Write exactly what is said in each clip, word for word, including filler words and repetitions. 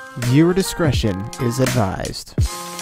Viewer discretion is advised.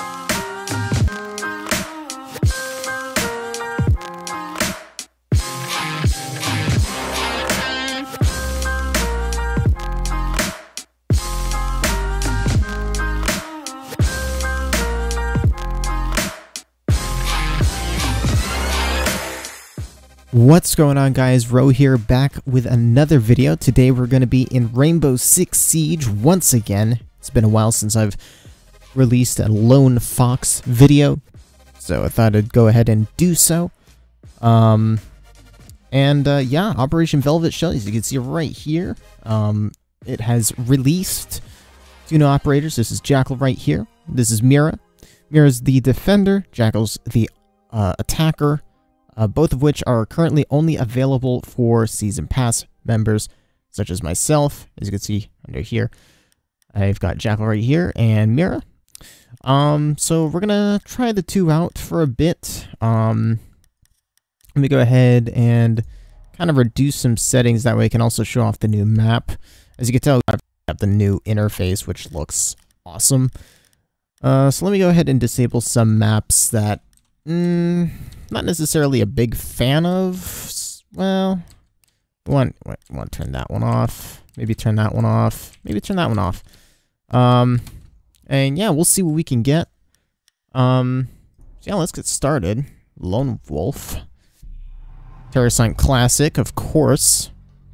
What's going on, guys? Ro here, back with another video. Today we're going to be in Rainbow Six Siege once again. It's been a while since I've released a Lone Fox video, so I thought I'd go ahead and do so. Um, and uh, yeah, Operation Velvet Shell, as you can see right here, um, it has released two new operators. This is Jackal right here. This is Mira. Mira's the defender, Jackal's the uh, attacker. Uh, both of which are currently only available for Season Pass members, such as myself. As you can see under here, I've got Jackal right here and Mira. Um, so we're gonna try the two out for a bit. Um, let me go ahead and kind of reduce some settings. That way I can also show off the new map. As you can tell, I've got the new interface, which looks awesome. Uh, so let me go ahead and disable some maps that... Mm, not necessarily a big fan of. Well, want want to turn that one off. Maybe turn that one off. Maybe turn that one off. Um, and yeah, we'll see what we can get. Um, so yeah, let's get started. Lone Wolf, Terrasant Classic, of course.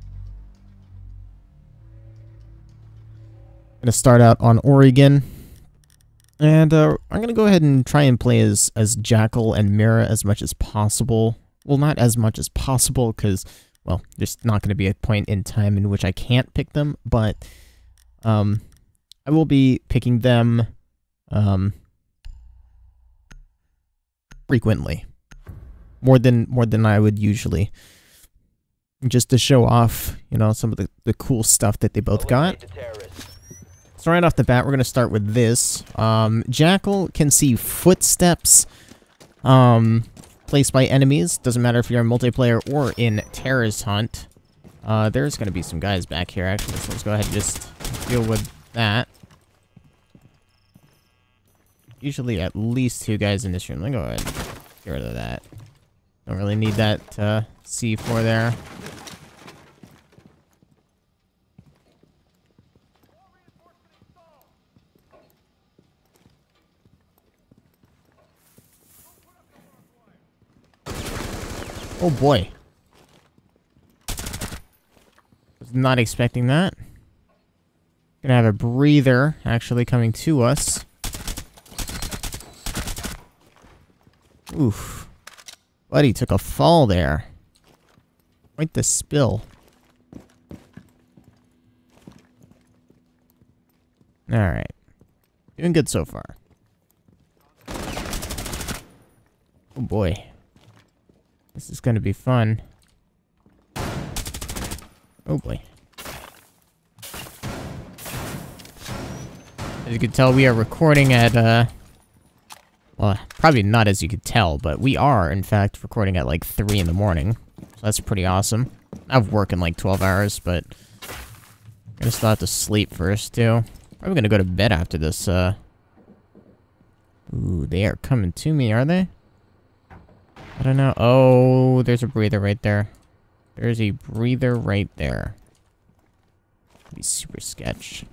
Gonna start out on Oregon. And uh, I'm going to go ahead and try and play as, as Jackal and Mira as much as possible. Well, not as much as possible, because, well, there's not going to be a point in time in which I can't pick them, but um, I will be picking them um, frequently. More than, more than I would usually. Just to show off, you know, some of the, the cool stuff that they both got. So right off the bat, we're going to start with this. Um, Jackal can see footsteps um, placed by enemies. Doesn't matter if you're in multiplayer or in terrorist hunt. Uh, there's going to be some guys back here, actually, so let's go ahead and just deal with that. Usually at least two guys in this room. Let me go ahead and get rid of that. Don't really need that uh, C four there. Oh boy. Was not expecting that. Gonna have a breather actually coming to us. Oof. Buddy took a fall there. Quite the spill. Alright. Doing good so far. Oh boy. This is going to be fun. Oh boy. As you can tell, we are recording at, uh... well, probably not as you could tell, but we are, in fact, recording at like three in the morning. So that's pretty awesome. I have work in like twelve hours, but I'm gonna still have to sleep first, too. Probably gonna go to bed after this, uh... Ooh, they are coming to me, are they? I don't know. Oh, there's a breather right there. There's a breather right there. Be super sketch.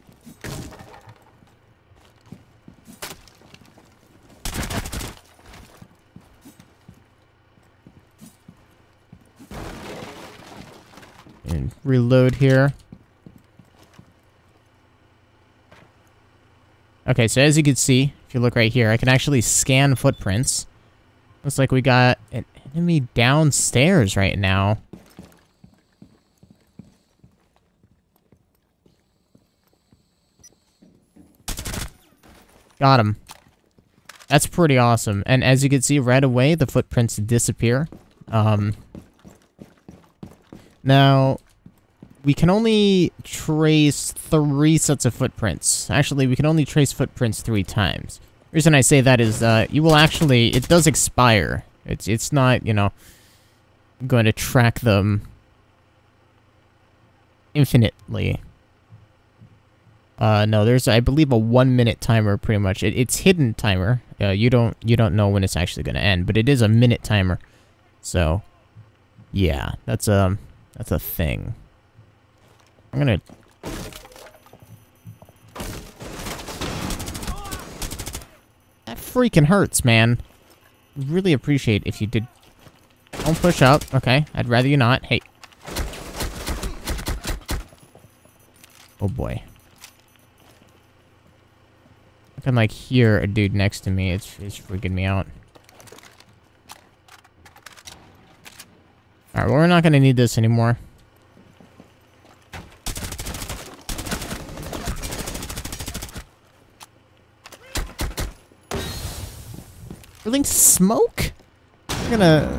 And reload here. Okay, so as you can see, if you look right here, I can actually scan footprints. Looks like we got an enemy downstairs right now. Got him. That's pretty awesome. And as you can see right away, the footprints disappear. Um, now, we can only trace three sets of footprints. Actually, we can only trace footprints three times. The reason I say that is, uh, you will actually, it does expire. It's, it's not, you know, going to track them infinitely. Uh, no, there's, I believe, a one-minute timer, pretty much. It, it's hidden timer. Uh, you don't, you don't know when it's actually going to end, but it is a minute timer. So, yeah, that's a, that's a thing. I'm gonna... That freaking hurts, man. Really appreciate if you did... Don't push up. Okay, I'd rather you not. Hey. Oh, boy. I can, like, hear a dude next to me. It's, it's freaking me out. Alright, well, we're not gonna need this anymore. Really? Smoke? I'm gonna...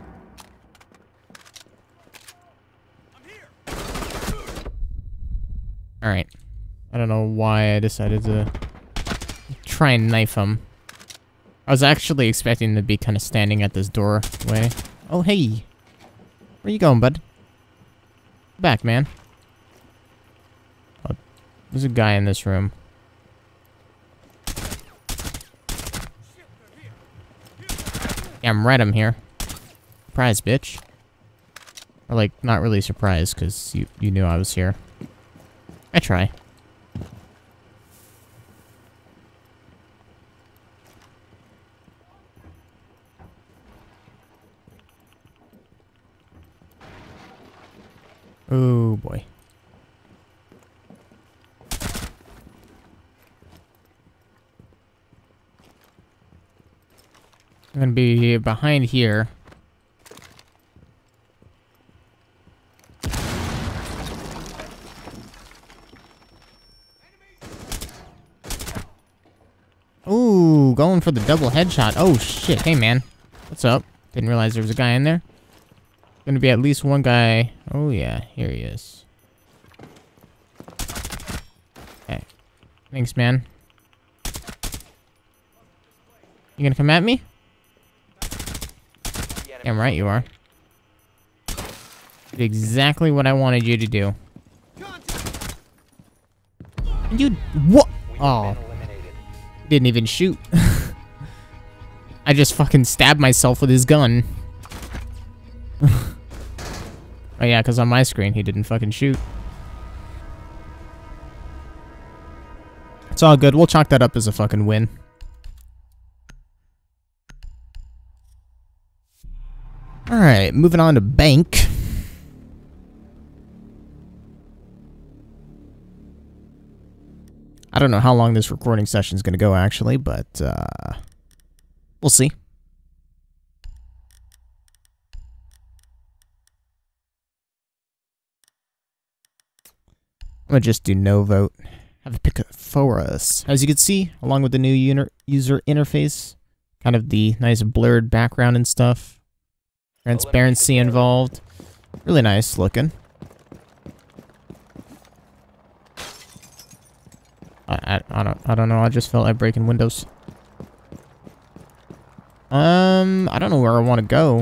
Alright. I don't know why I decided to try and knife him. I was actually expecting to be kind of standing at this doorway. Oh, hey. Where you going, bud? Back, man. Oh, there's a guy in this room. Damn right I'm here. Surprise, bitch. Or, like, not really surprised, because you, you knew I was here. I try. Oh, boy. I'm gonna be behind here. Ooh, going for the double headshot. Oh, shit. Hey, man. What's up? Didn't realize there was a guy in there. Gonna be at least one guy. Oh, yeah. Here he is. Okay. Thanks, man. You gonna come at me? Damn right you are. Did exactly what I wanted you to do. You... What? Oh. Didn't even shoot. I just fucking stabbed myself with his gun. Oh yeah, because on my screen he didn't fucking shoot. It's all good. We'll chalk that up as a fucking win. Alright, moving on to bank. I don't know how long this recording session is going to go, actually, but uh, we'll see. I'm going to just do no vote. Have a pick for us. As you can see, along with the new user interface, kind of the nice blurred background and stuff. Transparency involved. Really nice looking. I, I, I don't I don't know. I just felt like breaking windows. Um, I don't know where I want to go.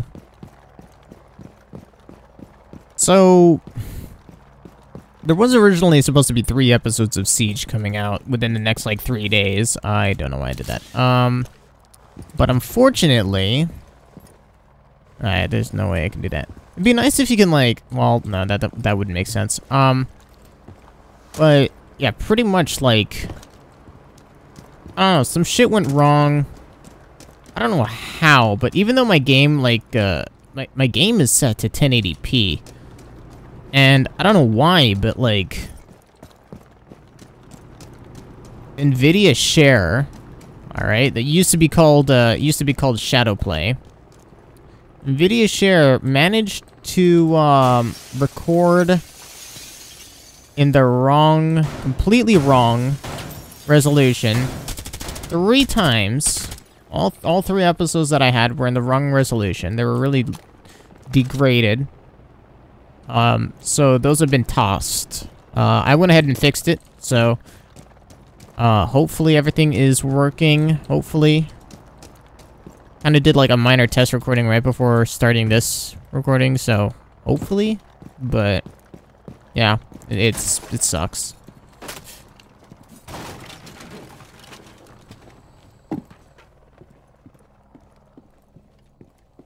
So there was originally supposed to be three episodes of Siege coming out within the next like three days. I don't know why I did that. Um, but unfortunately. Alright, there's no way I can do that. It'd be nice if you can, like... Well, no, that, that, that wouldn't make sense. Um, but, yeah, pretty much, like... I don't know, some shit went wrong. I don't know how, but even though my game, like, uh... My, my game is set to ten eighty p. And I don't know why, but, like... NVIDIA Share... Alright, that used to be called, uh... Used to be called Shadowplay. NVIDIA Share managed to um, record in the wrong, completely wrong resolution three times. All, all three episodes that I had were in the wrong resolution. They were really degraded. Um, so those have been tossed. Uh, I went ahead and fixed it, so uh, hopefully everything is working. Hopefully. Kind of did like a minor test recording right before starting this recording, so hopefully, but yeah, it's it sucks.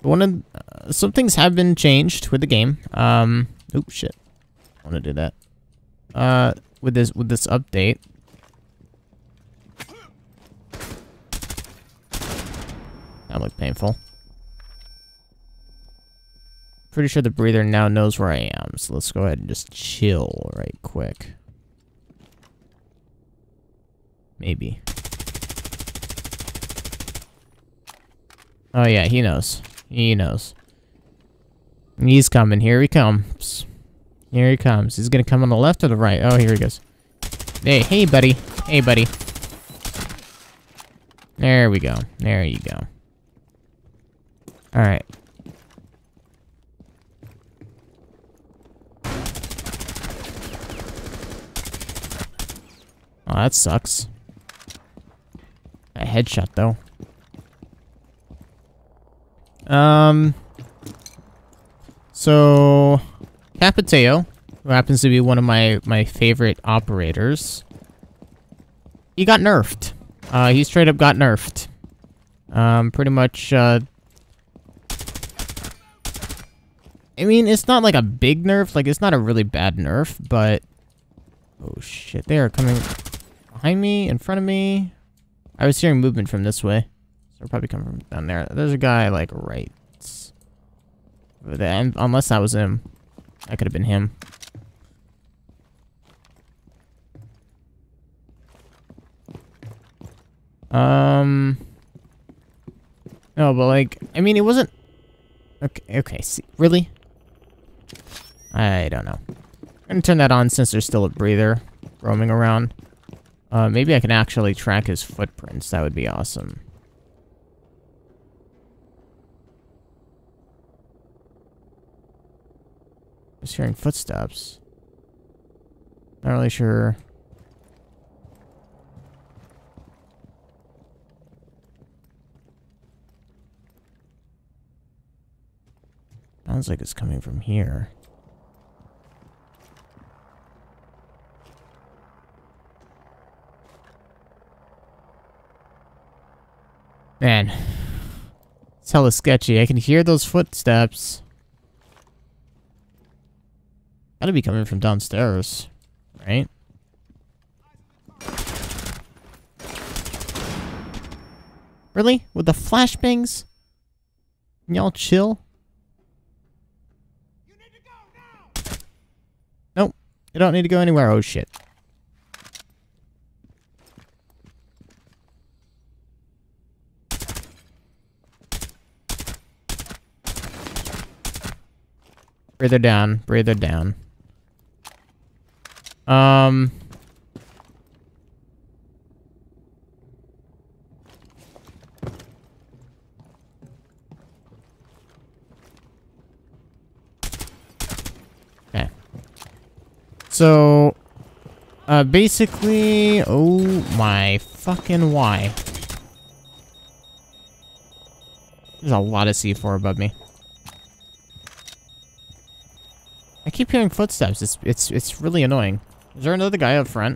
one of uh, some things have been changed with the game. Um, oops, shit. I want to do that. Uh, with this with this update. That looked painful. Pretty sure the breather now knows where I am, so let's go ahead and just chill right quick. Maybe. Oh yeah, he knows. He knows. He's coming. Here he comes. Here he comes. He's gonna come on the left or the right? Oh, here he goes. Hey, hey, buddy. Hey, buddy. There we go. There you go. Alright. Oh, that sucks. A headshot, though. Um... So... Capiteo, who happens to be one of my, my favorite operators, he got nerfed. Uh, he straight up got nerfed. Um, pretty much, uh... I mean, it's not like a big nerf, like, it's not a really bad nerf, but... Oh, shit, they are coming behind me, in front of me. I was hearing movement from this way. So they're probably coming from down there. There's a guy, like, right over there, and unless that was him. That could have been him. Um... No, but, like, I mean, it wasn't... Okay, okay, see, really? I don't know. I'm gonna turn that on since there's still a breather roaming around. Uh, maybe I can actually track his footprints. That would be awesome. Just hearing footsteps. Not really sure. Sounds like it's coming from here. Man, it's hella sketchy. I can hear those footsteps. Gotta be coming from downstairs, right? Really? With the flashbangs? Can y'all chill? You need to go now. Nope. You don't need to go anywhere. Oh shit. Breather down, breather down. Um... Okay. So... Uh, basically... Oh my fucking why. There's a lot of C four above me. I keep hearing footsteps. It's it's it's really annoying. Is there another guy up front?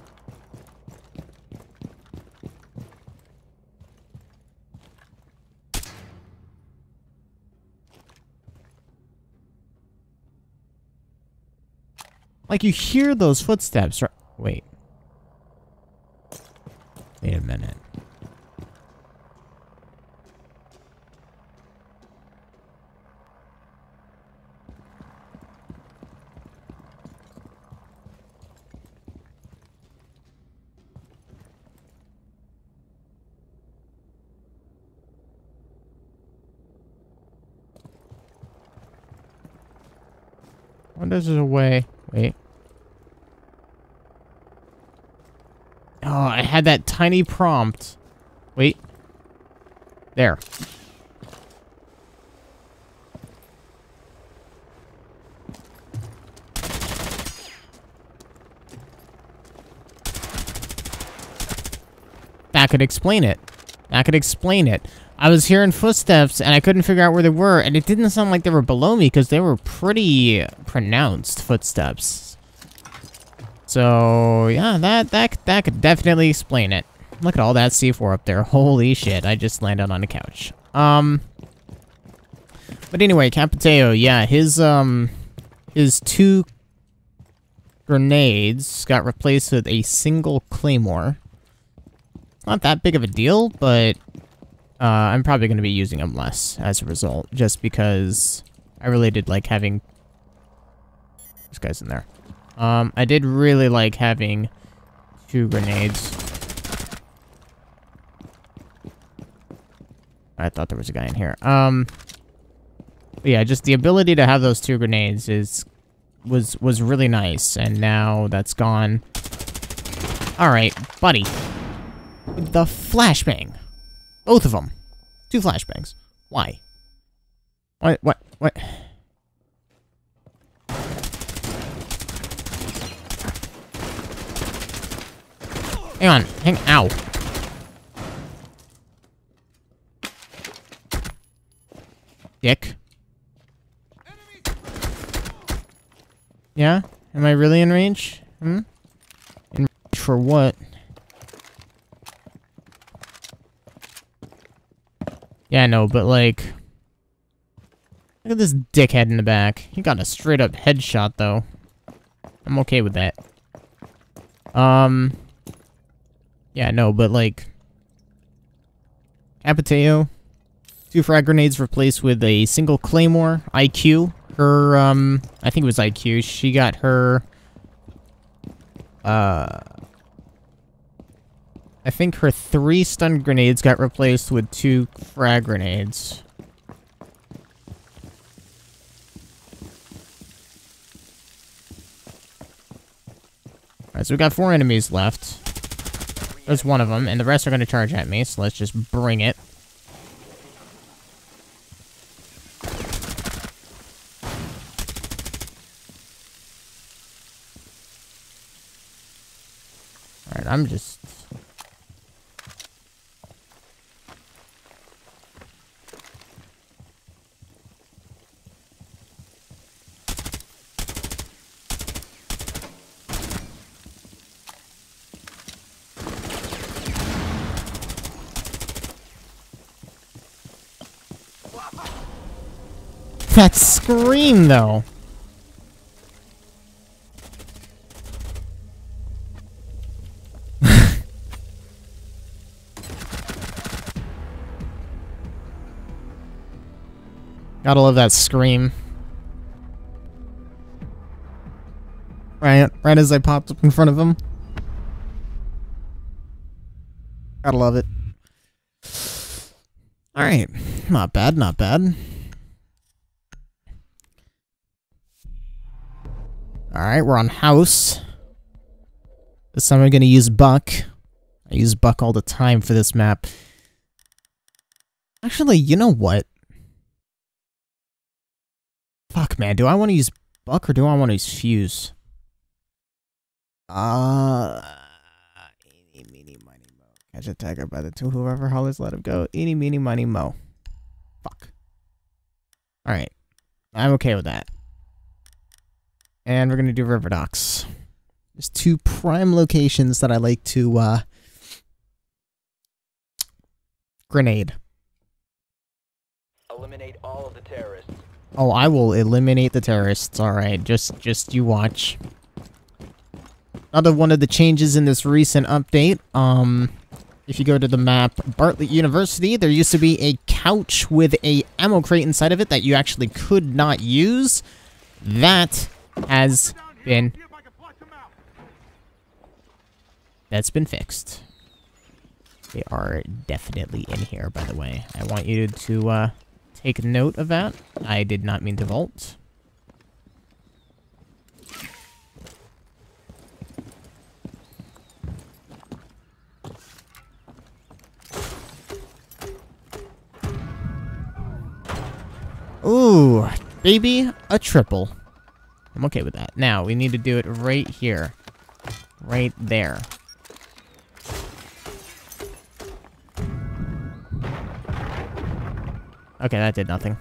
Like you hear those footsteps, right? Wait. Wait a minute. I wonder if there's a way. Wait. Oh, I had that tiny prompt. Wait. There. That could explain it. That could explain it. I was hearing footsteps, and I couldn't figure out where they were, and it didn't sound like they were below me, because they were pretty pronounced footsteps. So, yeah, that, that, that could definitely explain it. Look at all that C four up there. Holy shit, I just landed on a couch. Um, But anyway, Capiteo, yeah, his, um, his two grenades got replaced with a single Claymore. Not that big of a deal, but uh, I'm probably going to be using them less as a result, just because I really did like having... This guy's in there. Um, I did really like having two grenades. I thought there was a guy in here. Um, yeah, just the ability to have those two grenades is was was really nice, and now that's gone. All right, buddy. The flashbang, both of them, two flashbangs. Why? What? What? What? Hang on, hang. Ow. Dick. Yeah? Am I really in range? Hmm? In range for what? Yeah, no, but like... Look at this dickhead in the back. He got a straight up headshot, though. I'm okay with that. Um... Yeah, no, but like... Capiteo. Two frag grenades replaced with a single Claymore. I Q. Her, um... I think it was I Q. She got her... Uh... I think her three stun grenades got replaced with two frag grenades. Alright, so we got four enemies left. There's one of them, and the rest are going to charge at me, so let's just bring it. Alright, I'm just... That scream, though. Gotta love that scream. Right, right as I popped up in front of him. Gotta love it. Alright. Not bad, not bad. Alright, we're on house. This time I'm gonna use Buck. I use Buck all the time for this map. Actually, you know what? Fuck, man. Do I want to use Buck or do I want to use Fuse? Uh... Eeny, meeny, miny, mo. Catch a tiger by the two. Whoever hollers, let him go. Eeny, meeny, miny, mo. Fuck. Alright. I'm okay with that. And we're gonna do River Docks. There's two prime locations that I like to, uh... grenade. Eliminate all of the terrorists. Oh, I will eliminate the terrorists. Alright, just, just you watch. Another one of the changes in this recent update, um... if you go to the map Bartlett University, there used to be a couch with a ammo crate inside of it that you actually could not use. That... has been... That's been fixed. They are definitely in here, by the way. I want you to, uh, take note of that. I did not mean to vault. Ooh, baby, a triple. I'm okay with that. Now, we need to do it right here. Right there. Okay, that did nothing.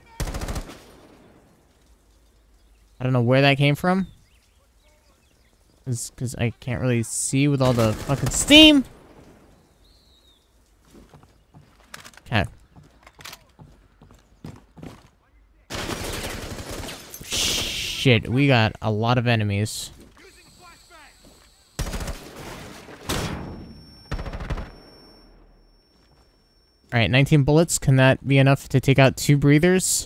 I don't know where that came from. Because I can't really see with all the fucking steam. Okay. Shit, we got a lot of enemies. Alright, nineteen bullets. Can that be enough to take out two breathers?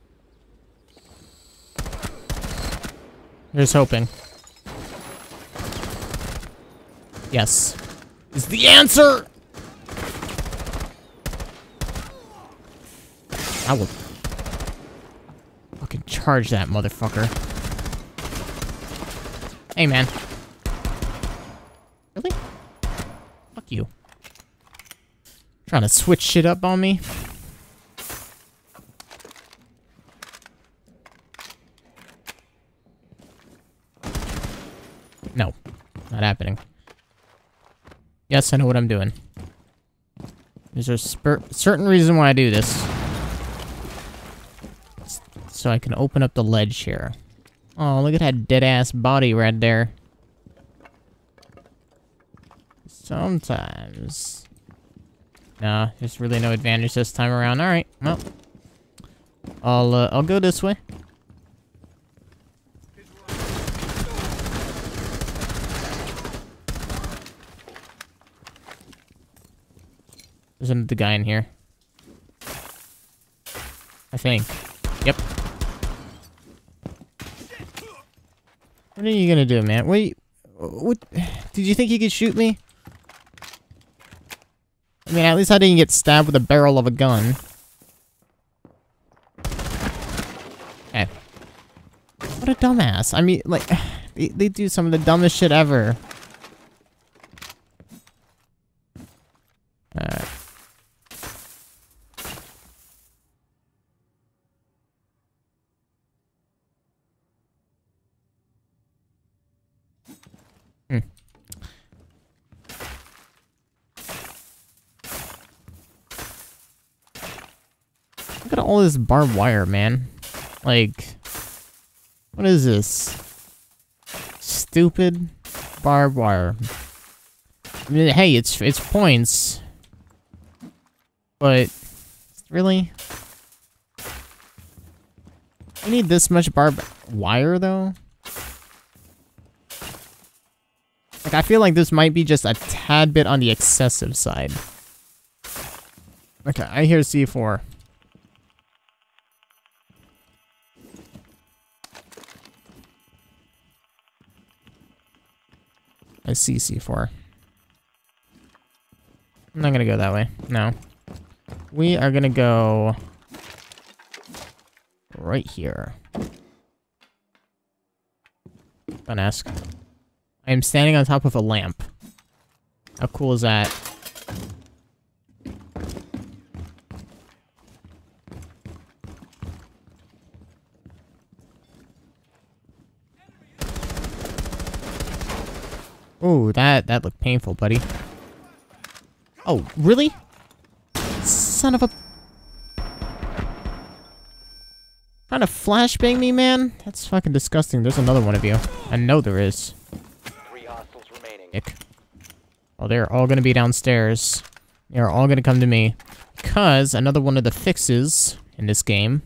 Here's hoping. Yes. Is the answer! I will fucking charge that motherfucker. Hey, man. Really? Fuck you. Trying to switch shit up on me? No. Not happening. Yes, I know what I'm doing. There's a certain reason why I do this. So I can open up the ledge here. Oh, look at that dead-ass body right there. Sometimes. Nah, there's really no advantage this time around. Alright, well. I'll, uh, I'll go this way. There's another guy in here. I think. Yep. What are you gonna do, man? Wait, what? Did you think you could shoot me? I mean, at least I didn't get stabbed with a barrel of a gun. Okay. What a dumbass. I mean, like, they, they do some of the dumbest shit ever. Alright. Hmm. Look at all this barbed wire, man. Like, what is this? Stupid barbed wire. I mean, hey, it's it's points, but really, you need this much barbed wire though? Like, I feel like this might be just a tad bit on the excessive side. Okay, I hear C four. I see C four. I'm not gonna go that way. No. We are gonna go right here. Don't ask. I am standing on top of a lamp. How cool is that? Ooh, that that looked painful, buddy. Oh, really? Son of a... Trying to flashbang me, man? That's fucking disgusting. There's another one of you. I know there is. Three hostiles remaining. Ick. Oh, they're all gonna be downstairs. They're all gonna come to me. Because another one of the fixes in this game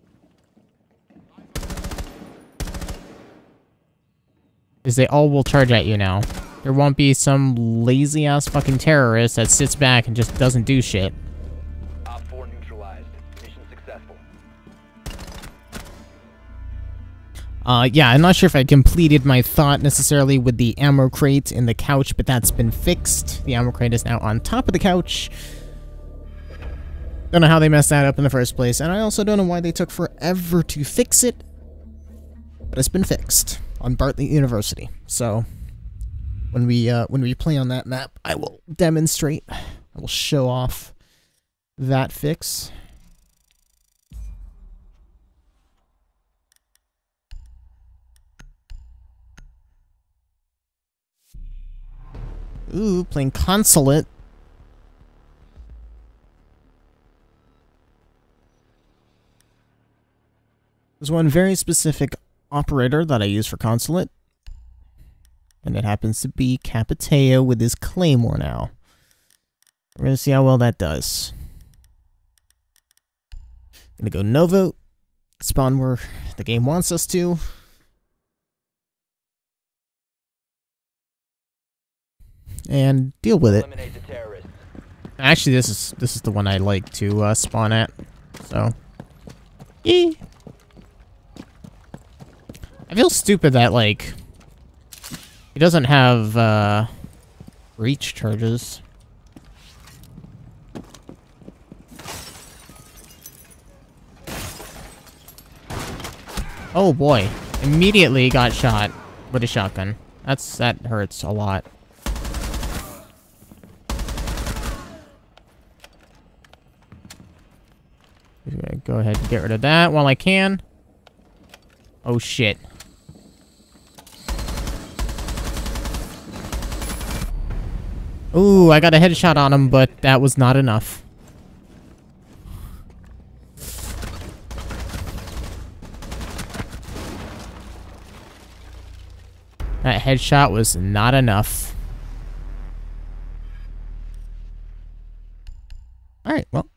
is they all will charge at you now. There won't be some lazy-ass fucking terrorist that sits back and just doesn't do shit. Op four neutralized. Mission successful. Uh, yeah, I'm not sure if I completed my thought necessarily with the ammo crate in the couch, but that's been fixed. The ammo crate is now on top of the couch. Don't know how they messed that up in the first place, and I also don't know why they took forever to fix it, but it's been fixed on Bartlett University. So when we uh, when we play on that map, I will demonstrate. I will show off that fix. Ooh, playing Consulate. There's one very specific operator that I use for Consulate. And it happens to be Capiteo with his Claymore now. We're gonna see how well that does. Gonna go no vote. Spawn where the game wants us to. And deal with it. Eliminate the terrorists. Actually, this is this is the one I like to uh, spawn at. So, yee. I feel stupid that like he doesn't have uh, reach charges. Oh boy! Immediately got shot with a shotgun. That's that hurts a lot. Go ahead and get rid of that while I can. Oh shit. Ooh, I got a headshot on him, but that was not enough. That headshot was not enough. Alright, well.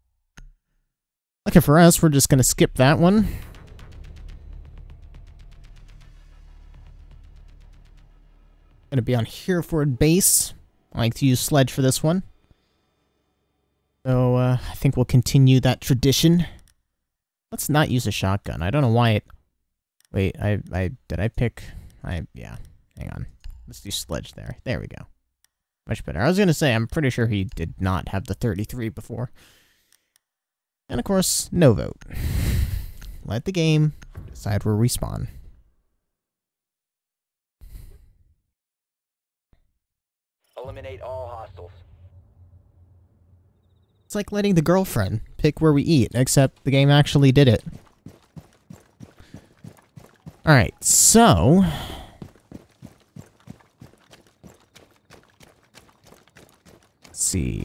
Lucky for us, we're just gonna skip that one. Gonna be on Hereford base. I like to use sledge for this one. So, uh, I think we'll continue that tradition. Let's not use a shotgun. I don't know why it... Wait, I... I did I pick... I... Yeah. Hang on. Let's do sledge there. There we go. Much better. I was gonna say, I'm pretty sure he did not have the thirty-three before. And of course, no vote. Let the game decide where we spawn. Eliminate all hostiles. It's like letting the girlfriend pick where we eat, except the game actually did it. Alright, so... Let's see...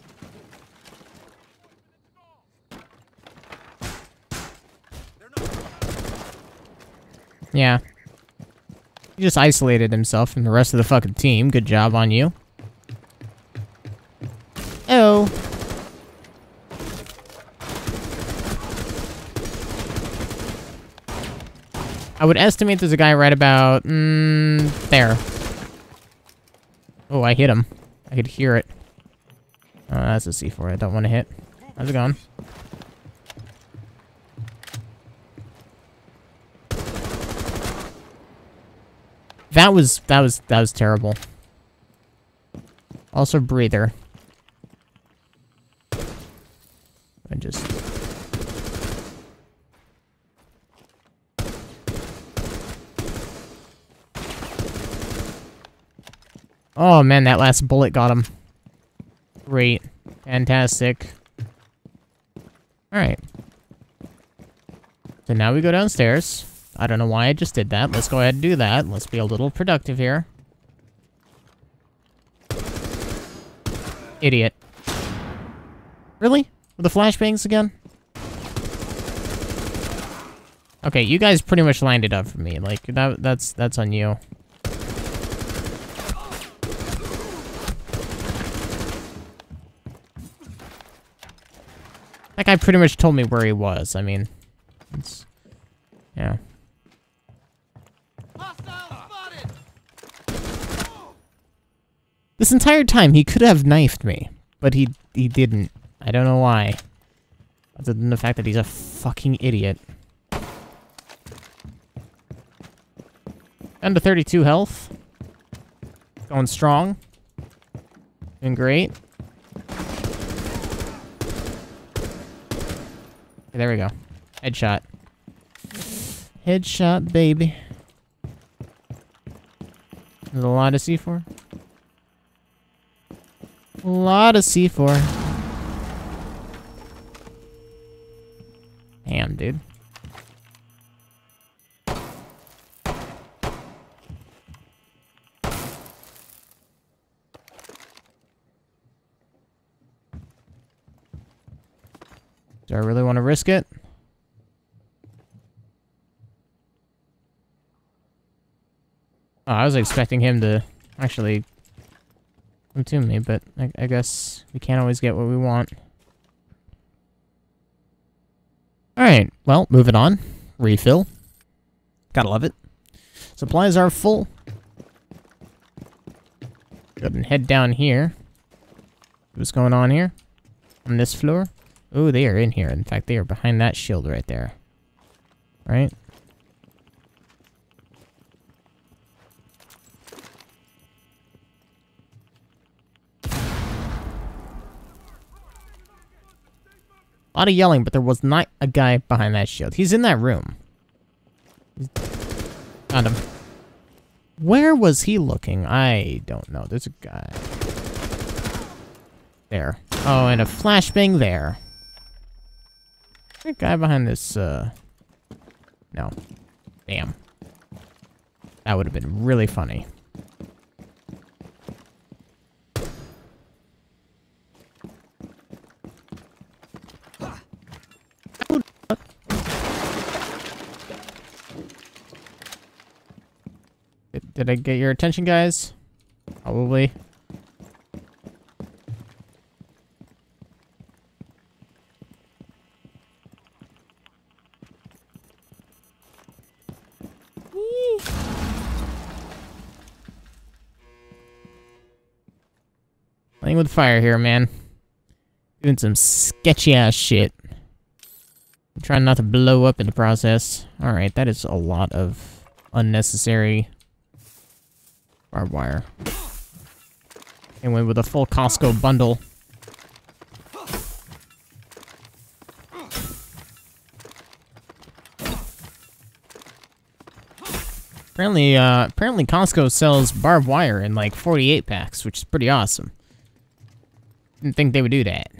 Yeah. He just isolated himself from the rest of the fucking team. Good job on you. Oh. I would estimate there's a guy right about... Mm, there. Oh, I hit him. I could hear it. Oh, that's a C four I don't want to hit. How's it going? That was, that was, that was terrible. Also, breather. I just... Oh man, that last bullet got him. Great. Fantastic. Alright. So now we go downstairs. I don't know why I just did that. Let's go ahead and do that. Let's be a little productive here. Idiot. Really? With the flashbangs again? Okay, you guys pretty much lined it up for me. Like, that, that's, that's on you. That guy pretty much told me where he was. I mean, it's... Yeah. This entire time, he could have knifed me, but he he didn't. I don't know why. Other than the fact that he's a fucking idiot. Down to thirty-two health. Going strong. Doing great. There we go. Headshot. Headshot, baby. There's a lot of C four. A lot of C four. Damn, dude. Do I really want to risk it? Oh, I was expecting him to actually come to me, but I, I guess we can't always get what we want. Alright, well, moving on. Refill. Gotta love it. Supplies are full. Go ahead and head down here. What's going on here? On this floor? Oh, they are in here. In fact, they are behind that shield right there. Right? A lot of yelling, but there was not a guy behind that shield. He's in that room. Found him. Where was he looking? I don't know. There's a guy. There. Oh, and a flashbang there. That guy behind this, uh... No. Damn. That would have been really funny. Did, did I get your attention, guys? Probably. Playing with fire here, man. Doing some sketchy ass shit. I'm trying not to blow up in the process. Alright, that is a lot of unnecessary barbed wire. And went with a full Costco bundle. Apparently, uh, apparently Costco sells barbed wire in like forty-eight packs, which is pretty awesome. Didn't think they would do that.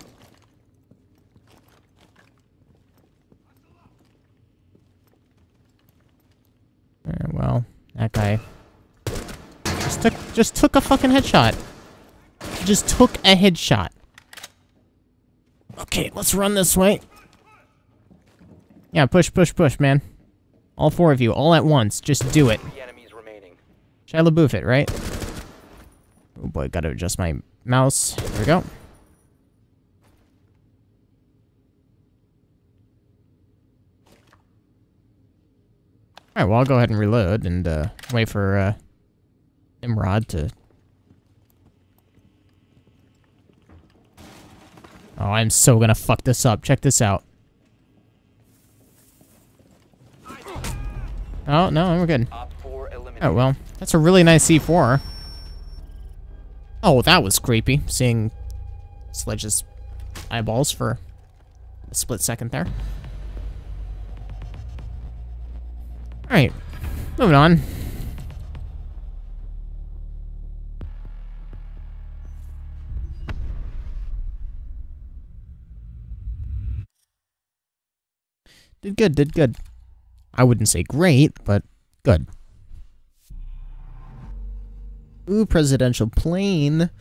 Uh, well, that guy just took just took a fucking headshot. Just took a headshot. Okay, let's run this way. Yeah, push, push, push, man. All four of you, all at once. Just do it. Shia LaBeouf it, right? Oh boy, gotta adjust my mouse. There we go. Alright, well, I'll go ahead and reload and uh, wait for uh, Nimrod to... Oh, I'm so gonna fuck this up. Check this out. Oh, no, we're good. Oh, well, that's a really nice C four. Oh, that was creepy, seeing Sledge's eyeballs for a split second there. Alright, moving on. Did good, did good. I wouldn't say great, but good. Ooh, presidential plane.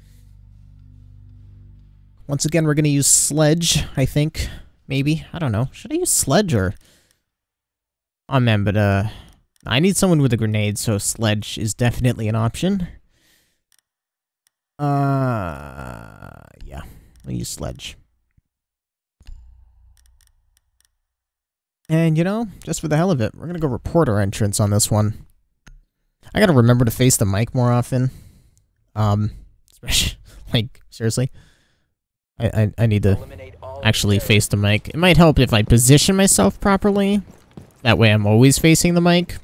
Once again, we're gonna use Sledge, I think. Maybe. I don't know. Should I use Sledge or... Oh, man, but, uh... I need someone with a grenade, so Sledge is definitely an option. Uh... Yeah. I'll use Sledge. And, you know, just for the hell of it, we're gonna go report our entrance on this one. I gotta remember to face the mic more often. Um, especially, like, seriously. I, I, I need to actually face the mic. It might help if I position myself properly. That way I'm always facing the mic.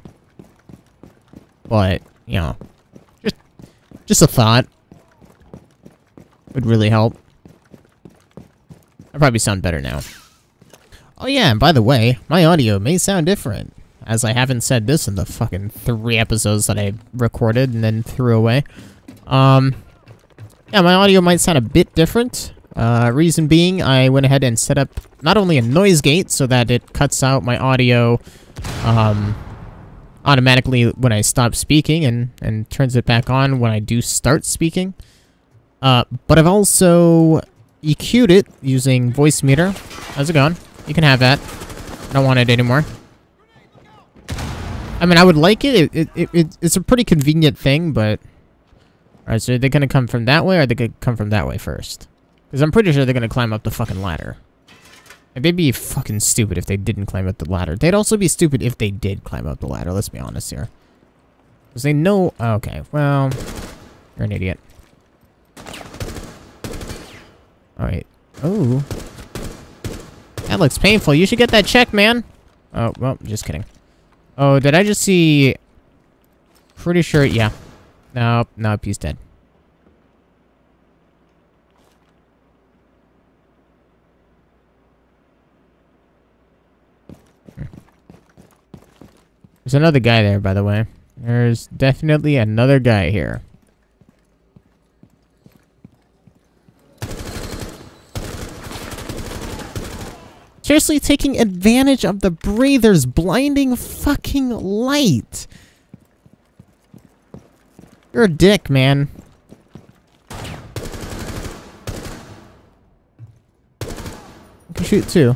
But, you know, just, just a thought. Would really help. I'll probably sound better now. Oh yeah, and by the way, my audio may sound different, as I haven't said this in the fucking three episodes that I recorded and then threw away. Um, yeah, my audio might sound a bit different. Uh, reason being, I went ahead and set up not only a noise gate so that it cuts out my audio, um, automatically when I stop speaking and, and turns it back on when I do start speaking, uh, but I've also E Q'd it using voice meter. How's it going? You can have that. I don't want it anymore. I mean, I would like it. It, it, it. It's a pretty convenient thing, but... Alright, so are they gonna come from that way, or are they gonna come from that way first? Because I'm pretty sure they're gonna climb up the fucking ladder. And they'd be fucking stupid if they didn't climb up the ladder. They'd also be stupid if they did climb up the ladder, let's be honest here. Because they know... Okay, well... You're an idiot. Alright. Oh. That looks painful. You should get that checked, man. Oh, well, just kidding. Oh, did I just see... Pretty sure... Yeah. Nope. Nope, he's dead. There's another guy there, by the way. There's definitely another guy here. Seriously taking advantage of the breather's blinding fucking light. You're a dick, man. You can shoot too.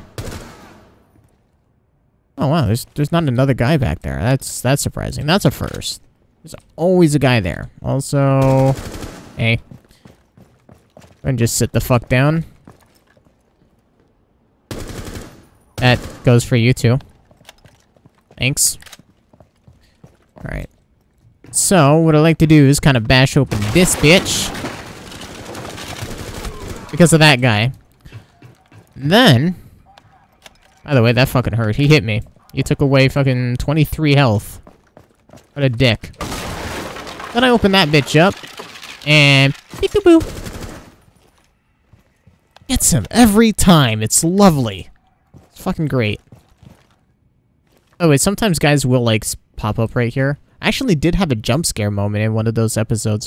Oh wow, there's there's not another guy back there. That's that's surprising. That's a first. There's always a guy there. Also, hey, and just sit the fuck down. That goes for you too. Thanks. All right. So what I like to do is kind of bash open this bitch because of that guy. Then. By the way, that fucking hurt. He hit me. He took away fucking twenty-three health. What a dick. Then I open that bitch up. And... peekaboo. Gets him every time. It's lovely. It's fucking great. Oh, wait. Sometimes guys will, like, pop up right here. I actually did have a jump scare moment in one of those episodes.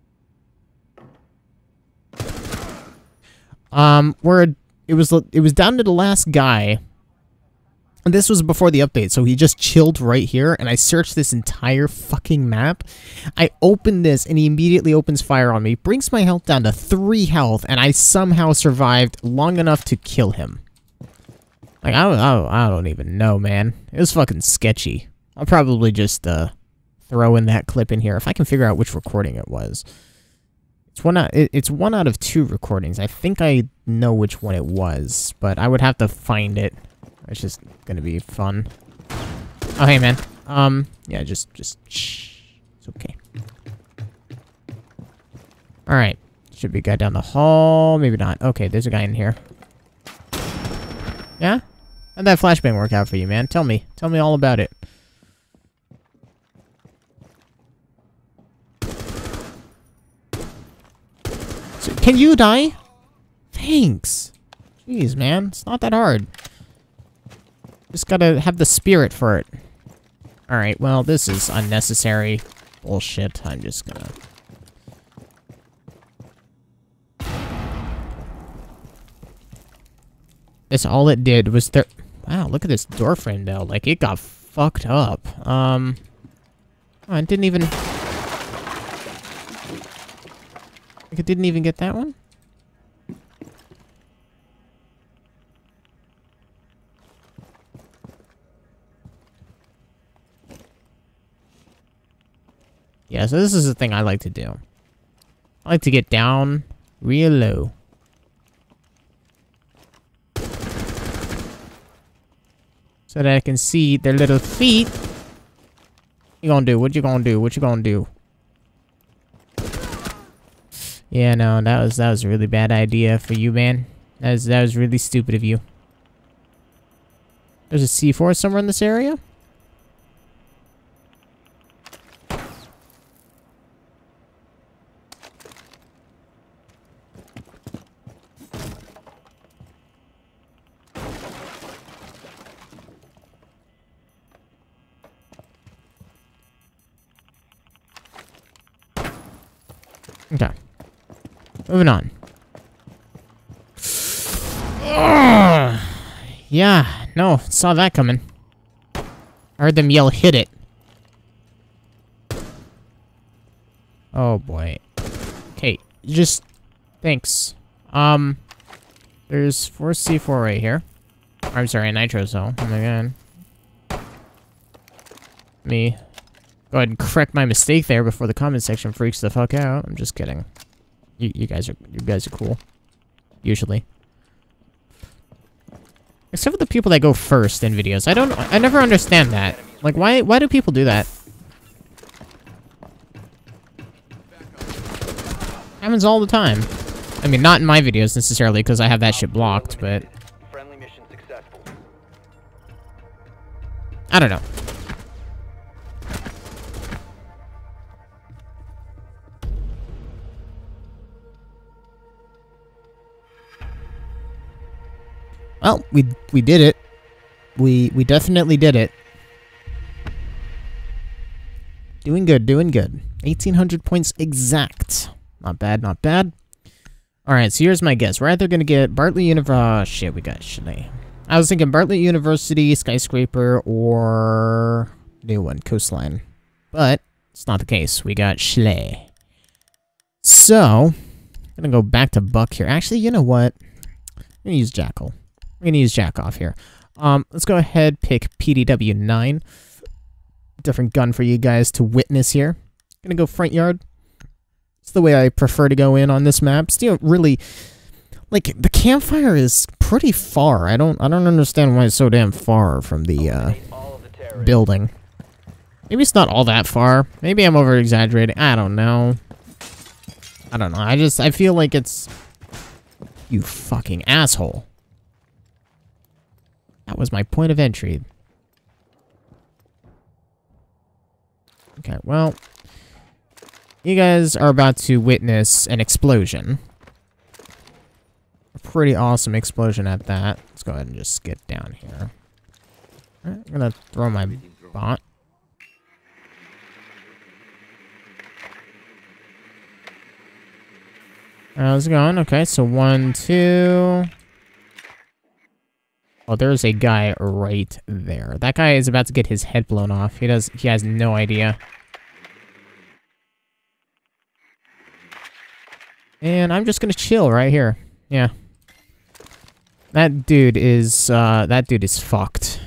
Um, where it was, it was down to the last guy. And this was before the update, so he just chilled right here, and I searched this entire fucking map. I opened this, and he immediately opens fire on me, brings my health down to three health, and I somehow survived long enough to kill him. Like, I don't, I don't, I don't even know, man. It was fucking sketchy. I'll probably just, uh, throw in that clip in here, if I can figure out which recording it was. It's one out, it, it's one out of two recordings. I think I know which one it was, but I would have to find it. It's just gonna be fun. Oh, hey, man. Um, yeah, just, just, shh. It's okay. Alright. Should be a guy down the hall. Maybe not. Okay, there's a guy in here. Yeah? How'd that flashbang work out for you, man? Tell me. Tell me all about it. So, can you die? Thanks. Jeez, man. It's not that hard. Just gotta have the spirit for it. Alright, well, this is unnecessary bullshit. I'm just gonna... This, all it did was there... Wow, look at this door frame, though. Like, it got fucked up. Um... Oh, it didn't even... Like, it didn't even get that one? Yeah, so this is the thing I like to do. I like to get down real low. So that I can see their little feet. What you gonna do? What you gonna do? What you gonna do? Yeah, no, that was that was a really bad idea for you, man. That was that was really stupid of you. There's a C four somewhere in this area? Okay. Moving on. Ugh. Yeah, no, saw that coming. I heard them yell, hit it. Oh boy. Okay, just... Thanks. Um, there's four C four right here. I'm sorry, nitro cell. Oh my god. me go ahead and correct my mistake there before the comment section freaks the fuck out. I'm just kidding. You, you guys are you guys are cool. Usually. Except for the people that go first in videos. I don't I never understand that. Like why why do people do that? Happens all the time. I mean, not in my videos necessarily because I have that shit blocked, but Friendly mission successful. I don't know. Well, we we did it. We we definitely did it. Doing good, doing good. eighteen hundred points exact. Not bad, not bad. Alright, so here's my guess. We're either going to get Bartlett University... Oh, shit, we got Schley. I was thinking Bartlett University, Skyscraper, or... new one, Coastline. But, it's not the case. We got Schley. So, I'm going to go back to Buck here. Actually, you know what? I'm going to use Jackal. I'm going to use Jack off here. Um, let's go ahead, pick P D W nine. Different gun for you guys to witness here. Going to go front yard. It's the way I prefer to go in on this map. Still really, like, the campfire is pretty far. I don't I don't understand why it's so damn far from the uh, building. Maybe it's not all that far. Maybe I'm over exaggerating. I don't know. I don't know. I just I feel like it's you fucking asshole. That was my point of entry. Okay, well, you guys are about to witness an explosion. A pretty awesome explosion at that. Let's go ahead and just skip down here. Alright, I'm gonna throw my bot. How's it going? Okay, so one, two... Oh, there's a guy right there. That guy is about to get his head blown off. He does. He has no idea. And I'm just gonna chill right here. Yeah. That dude is, uh, that dude is fucked.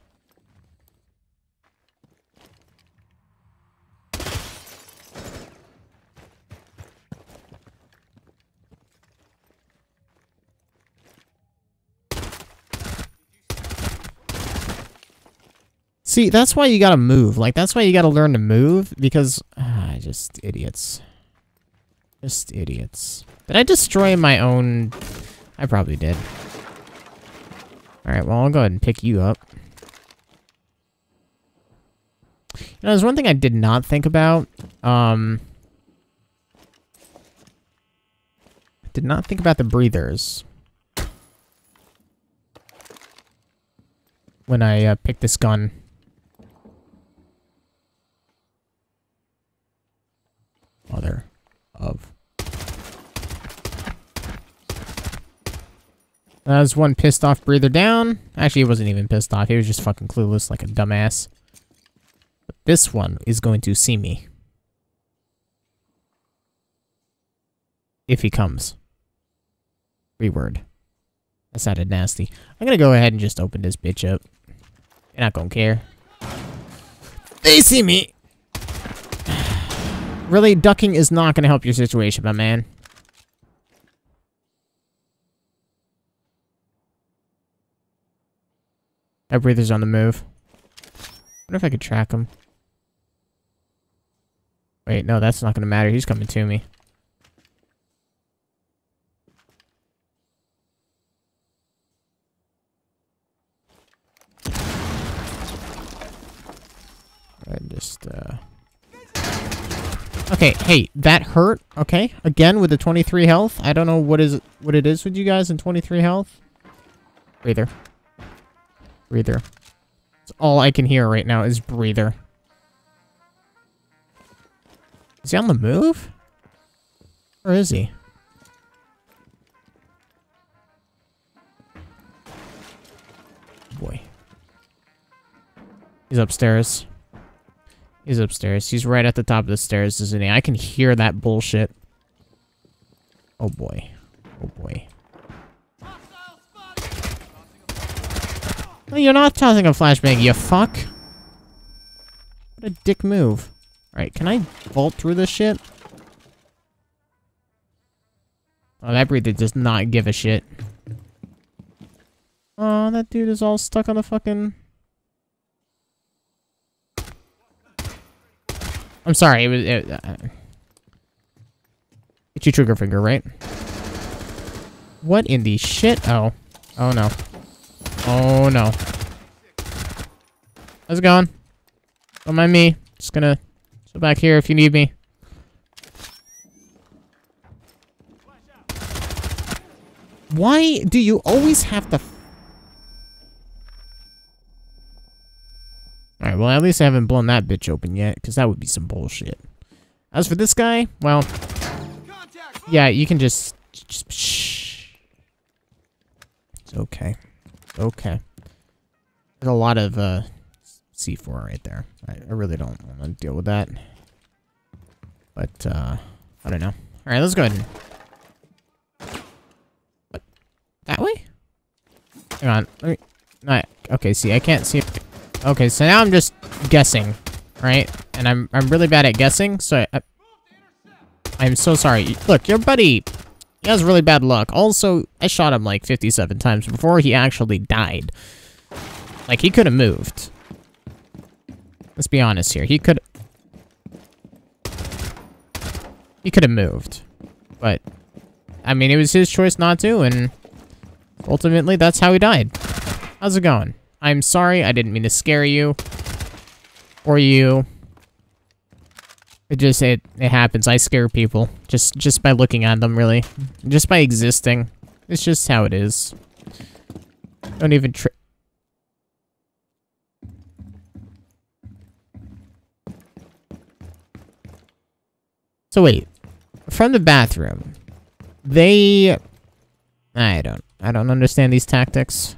See, that's why you gotta move. Like, that's why you gotta learn to move, because... Ah, just idiots. Just idiots. Did I destroy my own... I probably did. Alright, well, I'll go ahead and pick you up. You know, there's one thing I did not think about. Um... I did not think about the breathers. When I uh, picked this gun. Mother of. That was one pissed off breather down. Actually, he wasn't even pissed off. He was just fucking clueless like a dumbass. But this one is going to see me. If he comes. Reword. That sounded nasty. I'm gonna go ahead and just open this bitch up. You're not gonna care. They see me! Really, ducking is not gonna help your situation, my man. That breather's on the move. I wonder if I could track him. Wait, no, that's not gonna matter. He's coming to me. I just, uh... Okay, hey, that hurt, okay? Again, with the twenty-three health. I don't know what is what it is with you guys in twenty-three health. Breather. Breather. That's all I can hear right now is breather. Is he on the move? Or is he? Boy. He's upstairs. He's upstairs. He's right at the top of the stairs, isn't he? I can hear that bullshit. Oh boy. Oh boy. No, you're not tossing a flashbang, you fuck. What What a dick move. Alright, can I vault through this shit? Oh, that breather does not give a shit. Oh, that dude is all stuck on the fucking... I'm sorry, it was... It, uh... It's your trigger finger, right? What in the shit? Oh. Oh, no. Oh, no. How's it going? Don't mind me. Just gonna sit back here if you need me. Why do you always have to... Alright, well, at least I haven't blown that bitch open yet, because that would be some bullshit. As for this guy, well... Yeah, you can just... just shh. It's okay. It's okay. There's a lot of, uh... C four right there. I, I really don't want to deal with that. But, uh... I don't know. Alright, let's go ahead and... What? That way? Hang on. Let me... Not... Okay, see, I can't see... Okay, so now I'm just guessing, right? And I'm I'm really bad at guessing, so I, I, I'm so sorry. Look, your buddy, he has really bad luck. Also, I shot him like fifty-seven times before he actually died. Like, he could have moved. Let's be honest here. He could... He could have moved. But, I mean, it was his choice not to, and ultimately, that's how he died. How's it going? I'm sorry, I didn't mean to scare you. Or you. It just, it, it happens. I scare people. Just, just by looking at them, really. Just by existing. It's just how it is. Don't even try. So wait. From the bathroom. They... I don't, I don't understand these tactics.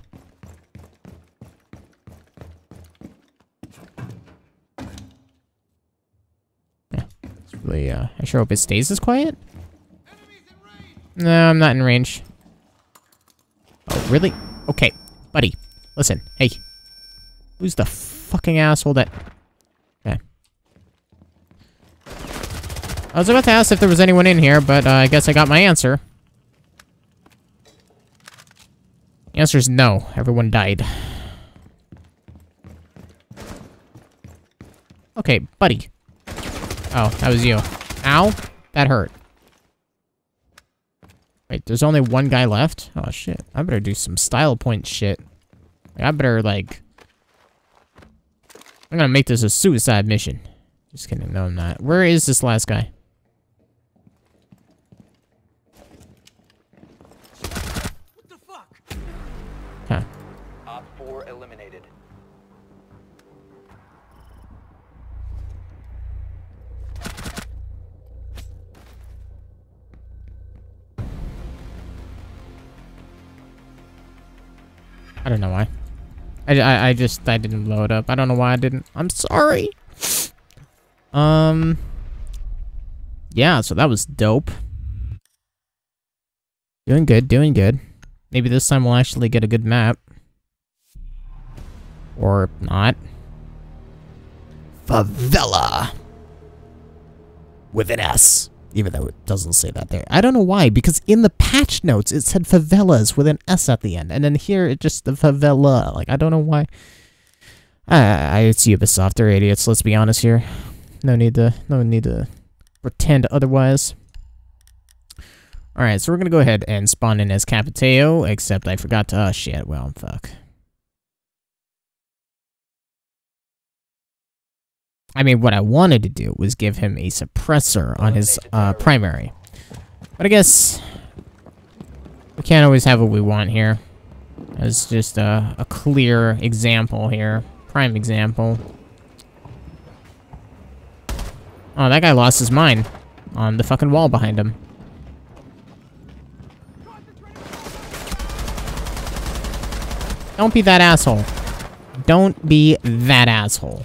Really, uh, I sure hope it stays this quiet. No, I'm not in range. Oh, really? Okay, buddy. Listen, hey. Who's the fucking asshole that... Okay. I was about to ask if there was anyone in here, but uh, I guess I got my answer. The answer is no. Everyone died. Okay, buddy. Oh, that was you. Ow. That hurt. Wait, there's only one guy left? Oh, shit. I better do some style point shit. I better, like... I'm gonna make this a suicide mission. Just kidding. No, I'm not. Where is this last guy? What the fuck? Huh. Op four eliminated. I don't know why. I, I, I just, I didn't blow it up. I don't know why I didn't. I'm sorry. Um. Yeah, so that was dope. Doing good, doing good. Maybe this time we'll actually get a good map. Or not. Favela. With an S. Even though it doesn't say that there. I don't know why, because in the patch notes it said favelas with an S at the end. And then here it just the favela. Like, I don't know why. I, I it's Ubisoft, they're idiots, let's be honest here. No need to no need to pretend otherwise. Alright, so we're gonna go ahead and spawn in as Capiteo, except I forgot to uh shit, well fuck. I mean, what I wanted to do was give him a suppressor on his uh, primary. But I guess we can't always have what we want here. It's just a, a clear example here. Prime example. Oh, that guy lost his mind on the fucking wall behind him. Don't be that asshole. Don't be that asshole.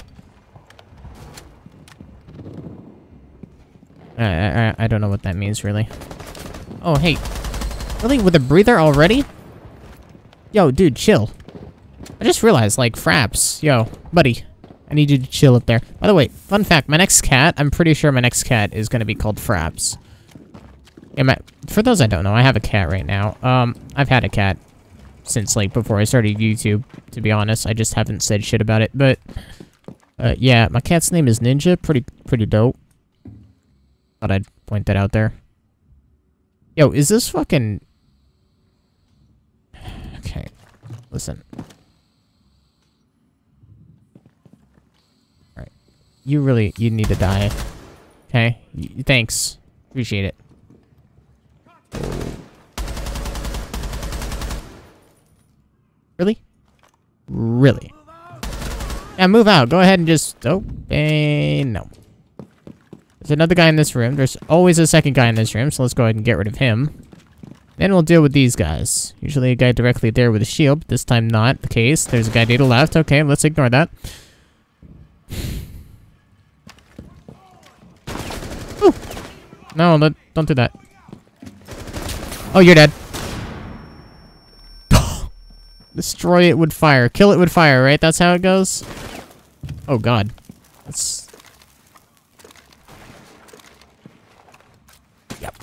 I, I, I don't know what that means, really. Oh, hey. Really? With a breather already? Yo, dude, chill. I just realized, like, fraps. Yo, buddy. I need you to chill up there. By the way, fun fact, my next cat, I'm pretty sure my next cat is going to be called Fraps. Yeah, my, for those I don't know, I have a cat right now. Um, I've had a cat since, like, before I started YouTube, to be honest. I just haven't said shit about it, but... Uh, yeah, my cat's name is Ninja. Pretty, pretty dope. Thought I'd point that out there. Yo, is this fucking... Okay, listen. Alright. You really, you need to die. Okay? Y thanks. Appreciate it. Really? Really? Yeah, move out. Go ahead and just... Oh, eh, no. There's another guy in this room. There's always a second guy in this room, so let's go ahead and get rid of him. Then we'll deal with these guys. Usually a guy directly there with a shield, but this time not the case. There's a guy to the left. Okay, let's ignore that. Ooh. No, let, don't do that. Oh, you're dead. Destroy it with fire. Kill it with fire, right? That's how it goes? Oh, God. That's... Yep.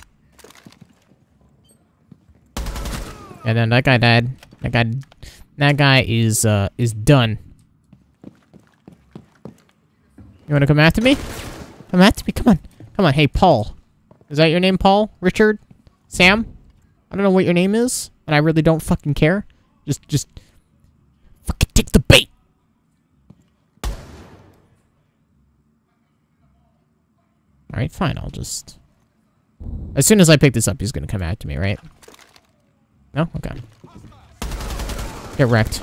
And then that guy died. That guy... That guy is, uh, is done. You wanna come after me? Come after me? Come on. Come on. Hey, Paul. Is that your name, Paul? Richard? Sam? I don't know what your name is, and I really don't fucking care. Just, just, fucking take the bait. Alright, fine, I'll just... As soon as I pick this up, he's gonna come after me, right? No? Okay. Get wrecked.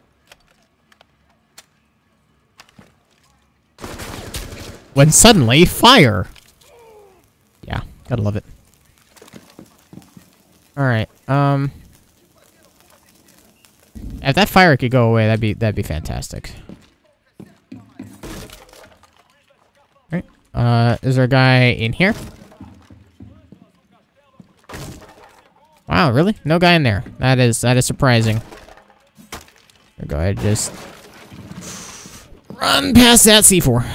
When suddenly, fire! Yeah, gotta love it. Alright, um... if that fire could go away, that'd be that'd be fantastic. Alright. Uh, is there a guy in here? Wow, really? No guy in there. That is that is surprising. Go ahead, just run past that C four.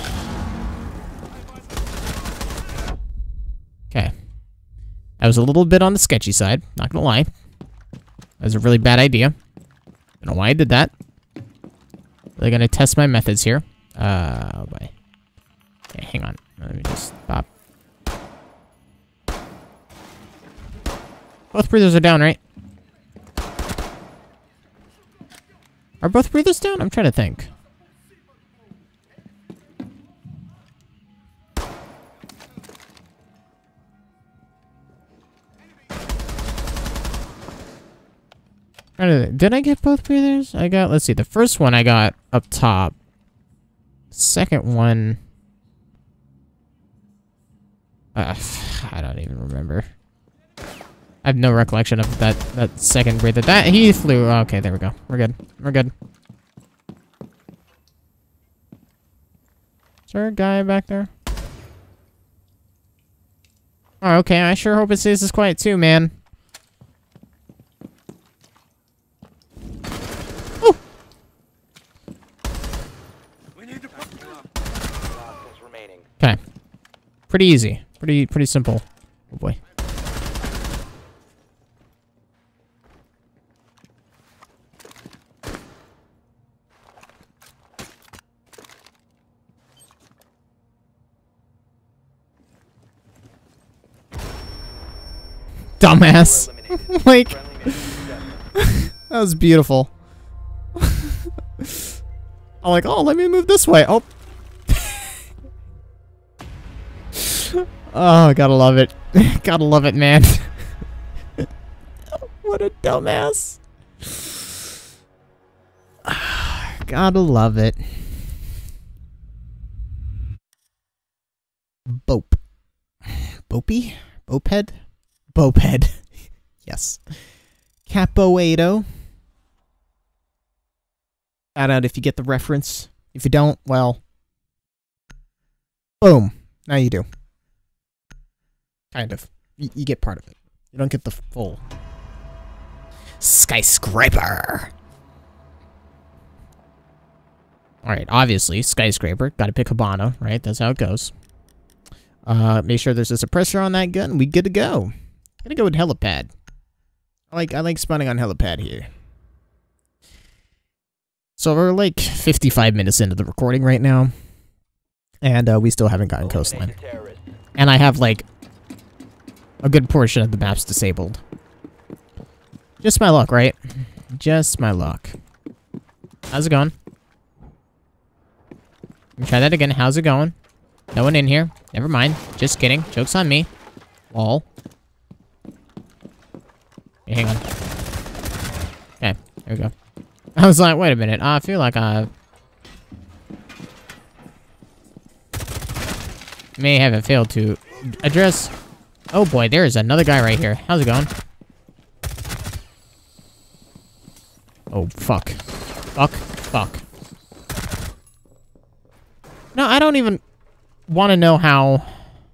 Okay. That was a little bit on the sketchy side, not gonna lie. That was a really bad idea. I don't know why I did that. They're gonna test my methods here. Uh, oh boy. Okay, hang on. Let me just stop. Both breathers are down, right? Are both breathers down? I'm trying to think. Did I get both breathers? I got, let's see, the first one I got up top. Second one... Uh, I don't even remember. I have no recollection of that, that second breather. That, he flew, okay, there we go. We're good. We're good. Is there a guy back there? Oh, okay, I sure hope it stays this quiet too, man. Okay. Pretty easy. Pretty pretty simple. Oh boy. Dumbass. Like that was beautiful. I'm like, oh, let me move this way. Oh. Oh, gotta love it. Gotta love it, man. What a dumbass. Gotta love it. Bope. Bopey? Bopehead? Bopehead. Yes. Capoeiro. Shout out if you get the reference. If you don't, well... Boom. Now you do. Kind of. Y you get part of it. You don't get the full. Skyscraper! Alright, obviously, skyscraper. Gotta pick Habana, right? That's how it goes. Uh, make sure there's a suppressor on that gun. We good to go. Gonna go with helipad. I like, I like spawning on helipad here. So we're like fifty-five minutes into the recording right now. And uh, we still haven't gotten Coastline. And I have like a good portion of the maps disabled. Just my luck, right? Just my luck. How's it going? Let me try that again. How's it going? No one in here. Never mind. Just kidding. Joke's on me. Lol. Hey, hang on. Okay, there we go. I was like, wait a minute. I feel like I may have failed to address. Oh boy, there is another guy right here. How's it going? Oh, fuck. Fuck. Fuck. No, I don't even want to know how...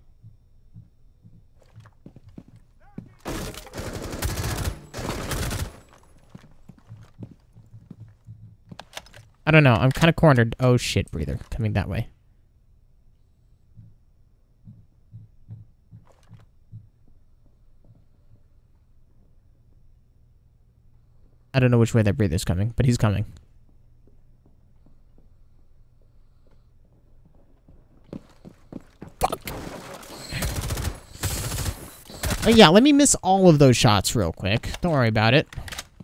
I don't know. I'm kind of cornered. Oh, shit, breather. Coming that way. I don't know which way that breather's coming, but he's coming. Fuck. Oh, yeah, let me miss all of those shots real quick. Don't worry about it.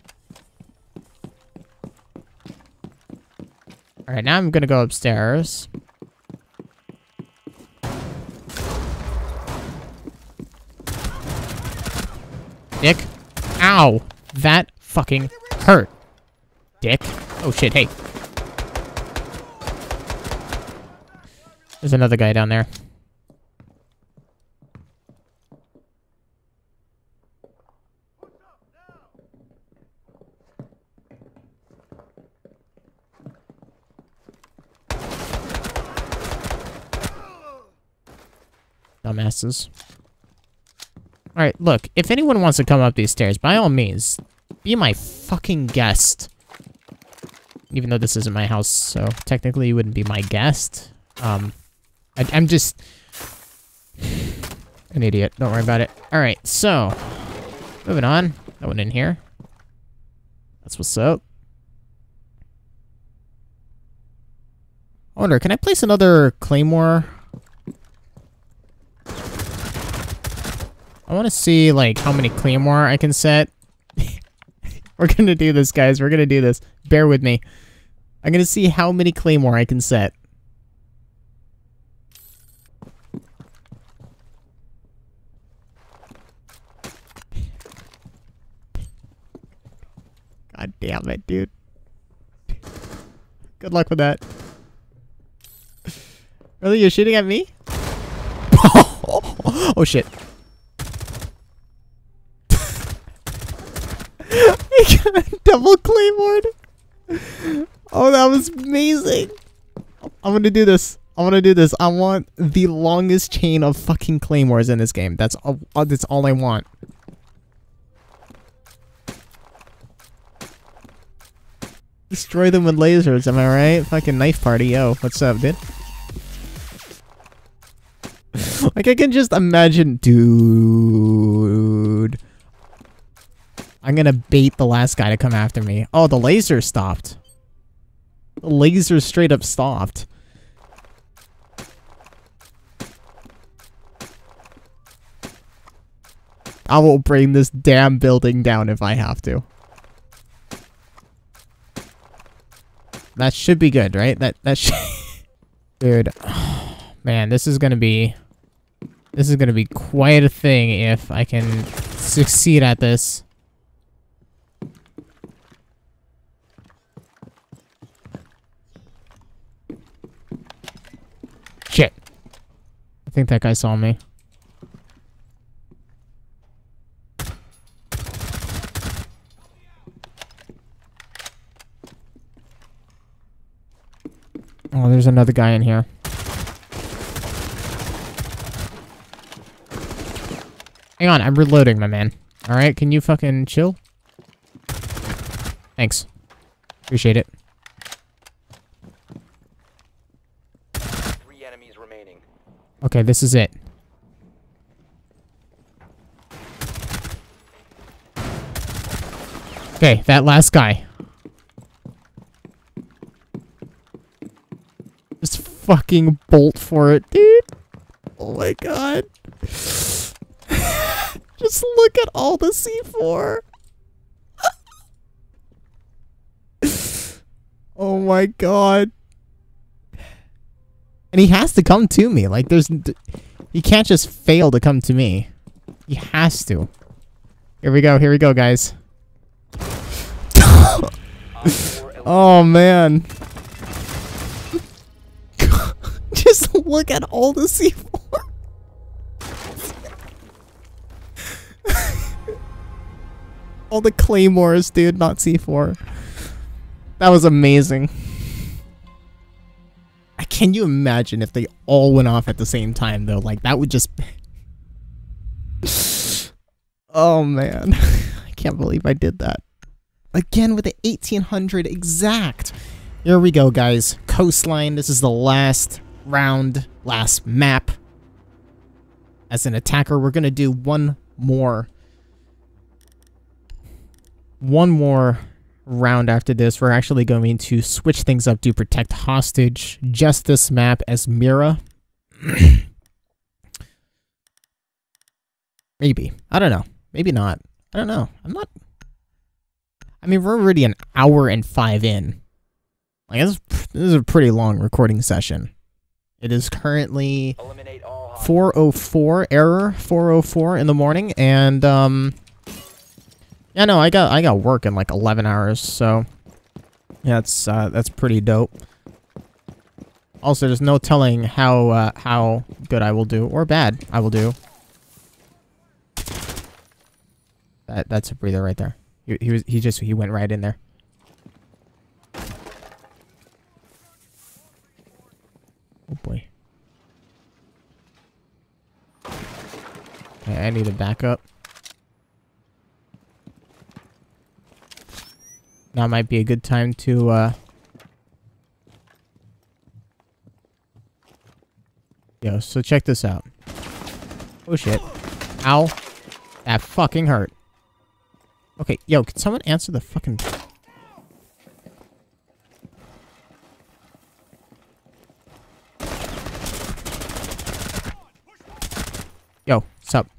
Alright, now I'm gonna go upstairs. Dick. Ow! That fucking hurt. Dick. Oh shit, hey. There's another guy down there. Dumbasses. Alright, look, if anyone wants to come up these stairs, by all means, be my fucking guest. Even though this isn't my house, so technically you wouldn't be my guest. Um, I, I'm just an idiot. Don't worry about it. Alright, so, moving on. No one in here. That's what's up. I wonder, can I place another Claymore? I want to see, like, how many Claymore I can set. We're gonna do this, guys. We're gonna do this. Bear with me. I'm gonna see how many Claymore I can set. God damn it, dude. Good luck with that. Really? You're shooting at me? Oh, shit. He got double claymored. Oh, that was amazing. I'm gonna do this. I want to do this. I want the longest chain of fucking claymores in this game. That's all, that's all I want. Destroy them with lasers, am I right? Fucking knife party, yo. What's up, dude? Like, I can just imagine... Dude... I'm gonna bait the last guy to come after me. Oh, the laser stopped. The laser straight up stopped. I will bring this damn building down if I have to. That should be good, right? That that should... Dude. Oh, man, this is gonna be... This is gonna be quite a thing if I can succeed at this. Shit. I think that guy saw me. Oh, there's another guy in here. Hang on, I'm reloading, my man. Alright, can you fucking chill? Thanks. Appreciate it. enemies remaining. Okay, this is it. Okay, that last guy. Just fucking bolt for it, dude. Oh my god. Just look at all the C four. Oh my god. And he has to come to me. Like, there's... He can't just fail to come to me. He has to. Here we go. Here we go, guys. Oh, man. Just look at all the C four. All the Claymores, dude, not C four. That was amazing. Can you imagine if they all went off at the same time, though? Like, that would just... Oh, man. I can't believe I did that. Again with the eighteen hundred exact. Here we go, guys. Coastline. This is the last round, last map. As an attacker, we're going to do one more... One more... round after this. We're actually going to switch things up to protect hostage. Just this map as Mira. Maybe. I don't know. Maybe not. I don't know. I'm not... I mean, we're already an hour and five in. Like, this, this is a pretty long recording session. It is currently four oh four, error, four oh four in the morning, and, um... yeah, no, I got I got work in like eleven hours, so yeah, that's uh, that's pretty dope. Also, there's no telling how uh, how good I will do or bad I will do. That that's a breather right there. He he was he just he went right in there. Oh boy. Okay, I need to back up. Now might be a good time to, uh... Yo, so check this out. Oh, shit. Ow. That fucking hurt. Okay, yo, can someone answer the fucking... Yo, what's up?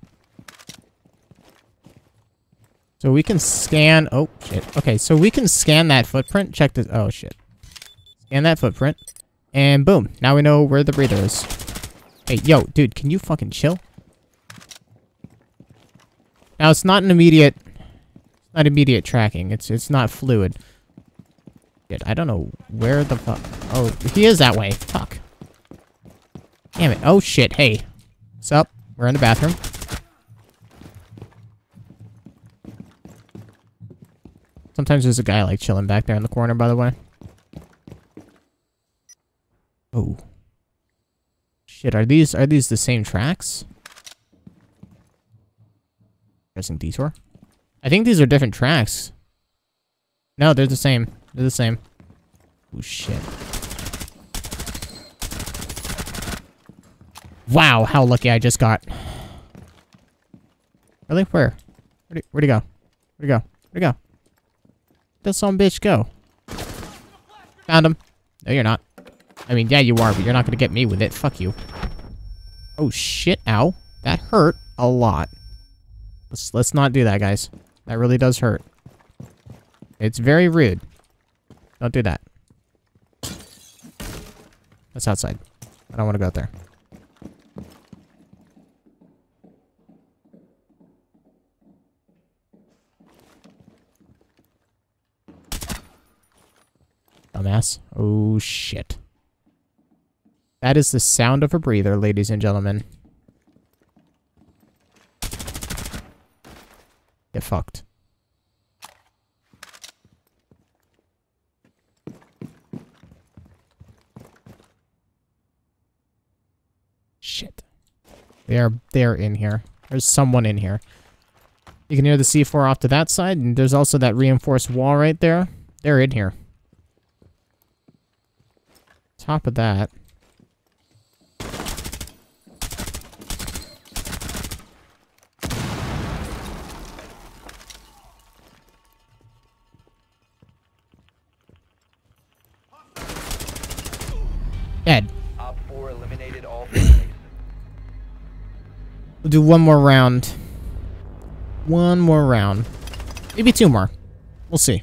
So we can scan... Oh, shit. Okay, so we can scan that footprint. Check this... Oh, shit. Scan that footprint. And boom. Now we know where the breather is. Hey, yo, dude, can you fucking chill? Now, it's not an immediate... It's not immediate tracking. It's it's not fluid. Shit, I don't know where the fuck... Oh, he is that way. Fuck. Damn it. Oh, shit. Hey. What's up? We're in the bathroom. Sometimes there's a guy, like, chilling back there in the corner, by the way. Oh. Shit, are these, are these the same tracks? Interesting detour. I think these are different tracks. No, they're the same. They're the same. Oh, shit. Wow, how lucky I just got. Really? Where? Where'd he, where'd he go? Where'd he go? Where'd he go? Where'd some bitch go? Found him. No, you're not. I mean, yeah, you are, but you're not gonna get me with it. Fuck you. Oh, shit. Ow. That hurt a lot. Let's, let's not do that, guys. That really does hurt. It's very rude. Don't do that. That's outside. I don't want to go out there. Dumbass. Oh, shit. That is the sound of a breather, ladies and gentlemen. Get fucked. Shit. They are, they are in here. There's someone in here. You can hear the C four off to that side, and there's also that reinforced wall right there. They're in here. Top of that. Dead. Op four eliminated all friendlies. We'll do one more round. One more round. Maybe two more. We'll see.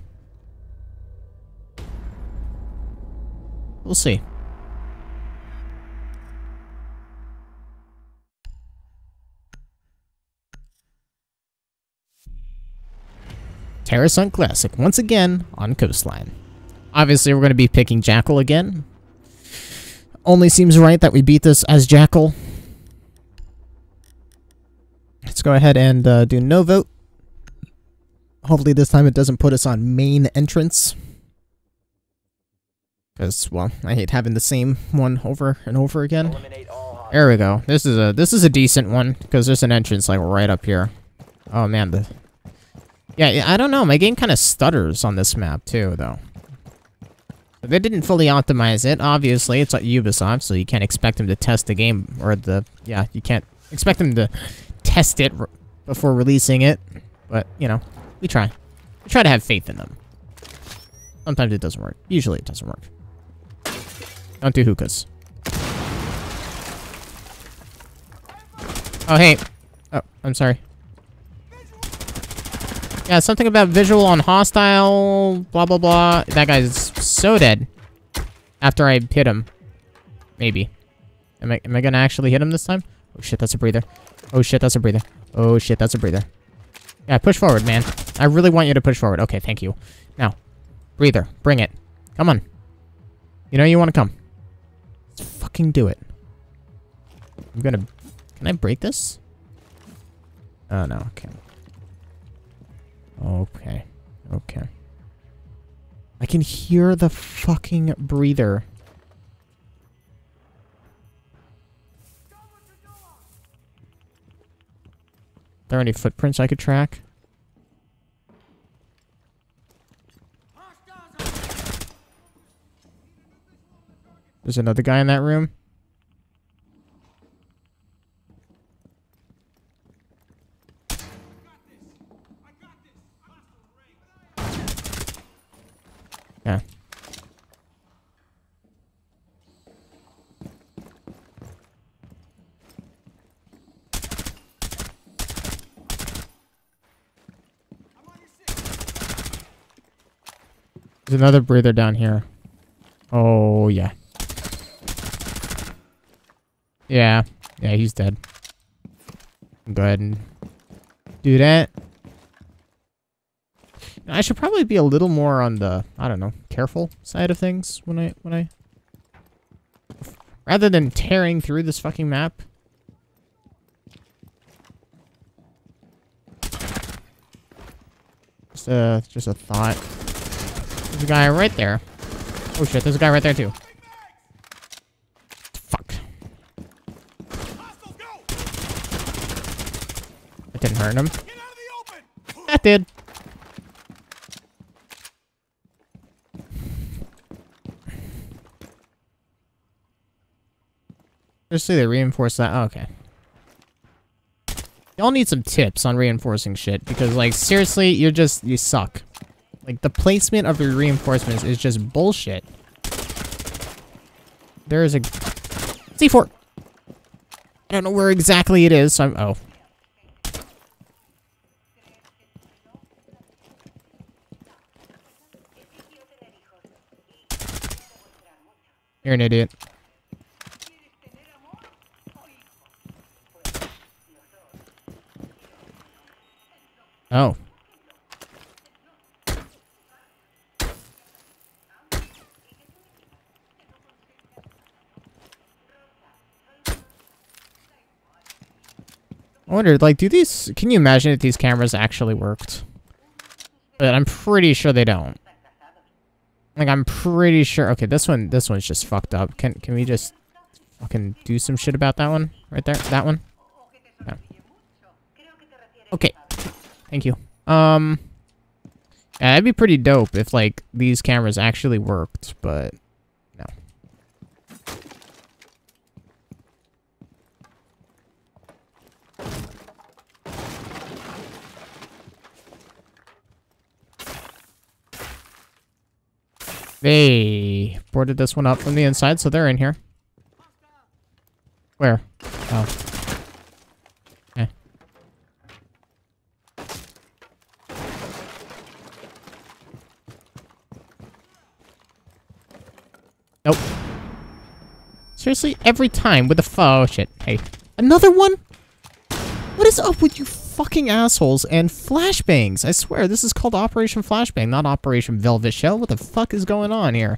We'll see. Terrasant Classic, once again, on Coastline. Obviously, we're going to be picking Jackal again. Only seems right that we beat this as Jackal. Let's go ahead and uh, do no vote. Hopefully this time it doesn't put us on main entrance. Because, well, I hate having the same one over and over again. Eliminate all There we go. This is a this is a decent one because there's an entrance like right up here. Oh man, the yeah, yeah I don't know. My game kind of stutters on this map too, though. They didn't fully optimize it. Obviously, it's like Ubisoft, so you can't expect them to test the game or the yeah. You can't expect them to test it r before releasing it. But you know, we try. We try to have faith in them. Sometimes it doesn't work. Usually it doesn't work. Don't do hookahs. Oh, hey. Oh, I'm sorry. Yeah, something about visual on hostile, blah, blah, blah. That guy's so dead. After I hit him. Maybe. Am I, am I gonna actually hit him this time? Oh, shit, that's a breather. Oh, shit, that's a breather. Oh, shit, that's a breather. Yeah, push forward, man. I really want you to push forward. Okay, thank you. Now, breather. Bring it. Come on. You know you want to come. Let's fucking do it. I'm gonna... Can I break this? Oh, no. Okay. Okay. Okay. I can hear the fucking breather. Are there any footprints I could track? There's another guy in that room. Yeah. There's another breather down here. Oh, yeah. Yeah. Yeah, he's dead. Go ahead and do that. I should probably be a little more on the, I don't know, careful side of things when I, when I... Rather than tearing through this fucking map. Just a, just a thought. There's a guy right there. Oh shit, there's a guy right there too. Fuck. That didn't hurt him. That did. Just say they reinforce that. Oh, okay. Y'all need some tips on reinforcing shit because, like, seriously, you're just you suck. Like the placement of your reinforcements is just bullshit. There is a C four. I don't know where exactly it is. So I'm oh. You're an idiot. Oh. I wondered, like, do these... Can you imagine if these cameras actually worked? But I'm pretty sure they don't. Like, I'm pretty sure... Okay, this one, this one's just fucked up. Can, can we just fucking do some shit about that one? Right there? That one? No. Okay. Thank you. Um... Yeah, that'd be pretty dope if, like, these cameras actually worked, but... No. They boarded this one up from the inside, so they're in here. Where? Oh. Okay. Nope. Seriously? Every time with the fo- oh shit. Hey. Another one? What is up with you fucking assholes and flashbangs? I swear, this is called Operation Flashbang, not Operation Velvet Shell. What the fuck is going on here?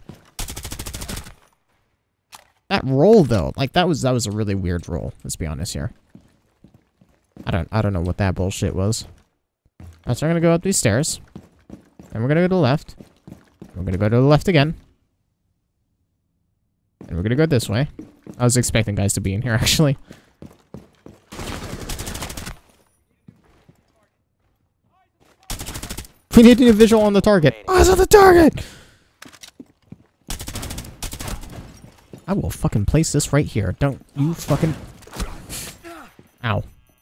That roll though, like that was that was a really weird roll, let's be honest here. I don't I don't know what that bullshit was. Alright, so we're gonna go up these stairs. And we're gonna go to the left. We're gonna go to the left again. And we're gonna go this way. I was expecting guys to be in here actually. We need a visual on the target. Eyes on the target! I will fucking place this right here. Don't you fucking... Ow.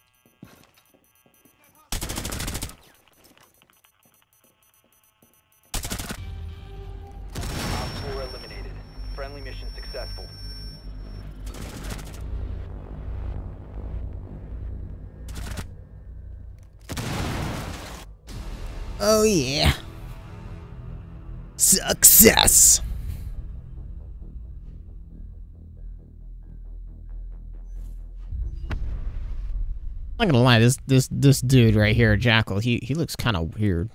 Four eliminated. Friendly mission successful. Oh yeah. Success! I'm not gonna lie, this this this dude right here, Jackal, he he looks kind of weird.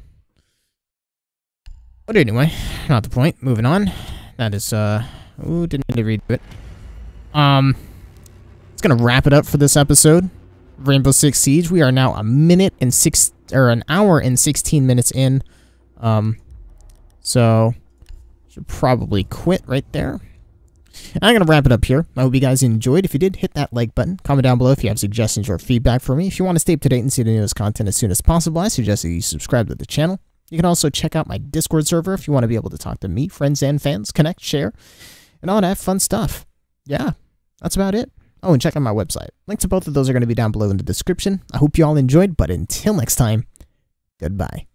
But anyway, not the point. Moving on. That is uh, ooh, didn't need to read it. Um, it's gonna wrap it up for this episode. Rainbow Six Siege. We are now a minute and six or an hour and sixteen minutes in. Um, so should probably quit right there. And I'm going to wrap it up here. I hope you guys enjoyed. If you did, hit that like button. Comment down below if you have suggestions or feedback for me. If you want to stay up to date and see the newest content as soon as possible, I suggest that you subscribe to the channel. You can also check out my Discord server if you want to be able to talk to me, friends, and fans, connect, share, and all that fun stuff. Yeah, that's about it. Oh, and check out my website. Links to both of those are going to be down below in the description. I hope you all enjoyed, but until next time, goodbye.